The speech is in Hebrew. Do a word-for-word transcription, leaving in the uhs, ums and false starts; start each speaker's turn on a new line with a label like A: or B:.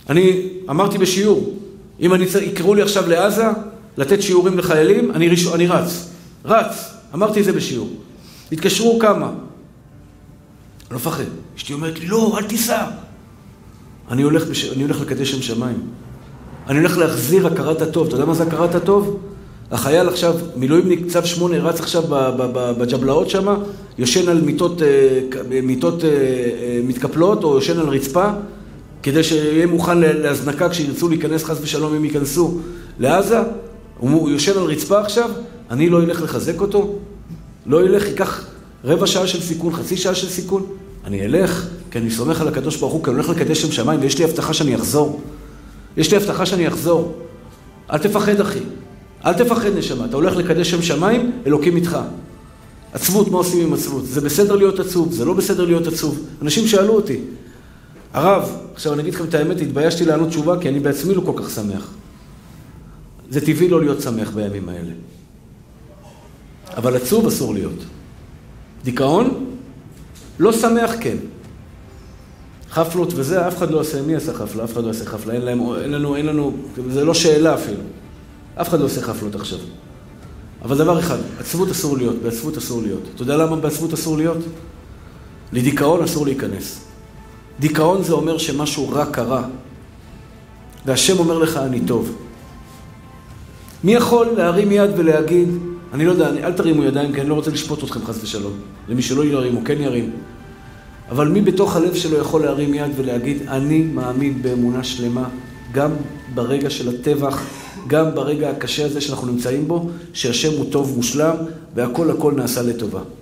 A: אני אמרתי בשיעור, אם אני יקראו לי עכשיו לעזה, לתת שיעורים לחיילים, אני, ריש... אני רץ. רץ. אמרתי את זה בשיעור. התקשרו כמה. אני לא פחד. אשתי אומרת לי, לא, אל תיסע. אני הולך, בש... אני הולך לקדש שם שמיים. אני הולך להחזיר הכרת הטוב. אתה יודע מה זה הכרת הטוב? החייל עכשיו, מילואימניק צו שמונה, רץ עכשיו בג'בלאות שם, יושן על מיטות, מיטות מתקפלות, או יושן על רצפה, כדי שיהיה מוכן להזנקה כשירצו להיכנס חס ושלום, אם ייכנסו לעזה. הוא יושן על רצפה עכשיו, אני לא אלך לחזק אותו, לא אלך, ייקח רבע שעה של סיכון, חצי שעה של סיכון. אני אלך, כי אני סומך על הקדוש ברוך הוא, כי אני הולך לקדש שם שמיים, ויש לי הבטחה שאני אחזור. יש לי הבטחה שאני אחזור. אל תפחד, אחי. אל תפחד, נשמה. אתה הולך לקדש שם שמיים, אלוקים איתך. עצבות, מה עושים עם עצבות? זה בסדר להיות עצוב, זה לא בסדר להיות עצוב. אנשים שאלו אותי, הרב, עכשיו אני אגיד לכם את האמת, התביישתי לענות תשובה, כי אני בעצמי לא כל כך שמח. זה טבעי לא להיות שמח בימים האלה. אבל עצוב אסור להיות. דיכאון? לא שמח, כן. חפלות וזה, אף אחד לא עושה, מי עשה חפלה? אף אחד לא עושה חפלה, אין, להם, אין לנו, אין לנו, זה לא שאלה אפילו. אף אחד לא עושה חפלות עכשיו. אבל דבר אחד, עצבות אסור להיות, בעצבות אסור להיות. אתה יודע למה בעצבות אסור להיות? לדיכאון אסור להיכנס. דיכאון זה אומר שמשהו רע קרה, והשם אומר לך, אני טוב. מי יכול להרים יד ולהגיד, אני לא יודע, אל תרימו ידיים, כי אני לא רוצה לשפוט אתכם חס ושלום. למי שלא ירים, הוא כן ירים. אבל מי בתוך הלב שלו יכול להרים יד ולהגיד, אני מאמין באמונה שלמה, גם ברגע של הטבח, גם ברגע הקשה הזה שאנחנו נמצאים בו, שהשם הוא טוב מושלם, והכל הכל נעשה לטובה.